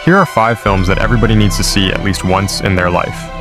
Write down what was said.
Here are 5 films that everybody needs to see at least once in their life.